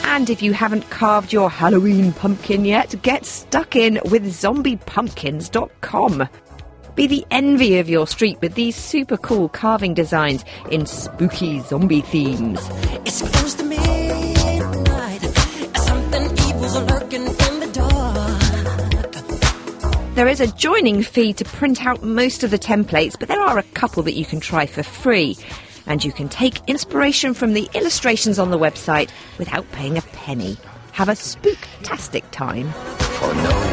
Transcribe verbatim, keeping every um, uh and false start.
And if you haven't carved your Halloween pumpkin yet, get stuck in with zombie pumpkins dot com. Be the envy of your street with these super cool carving designs in spooky zombie themes. It's close to midnight. Something evil's lurking in the dark. There is a joining fee to print out most of the templates, but there are a couple that you can try for free. And you can take inspiration from the illustrations on the website without paying a penny. Have a spooktastic time. For no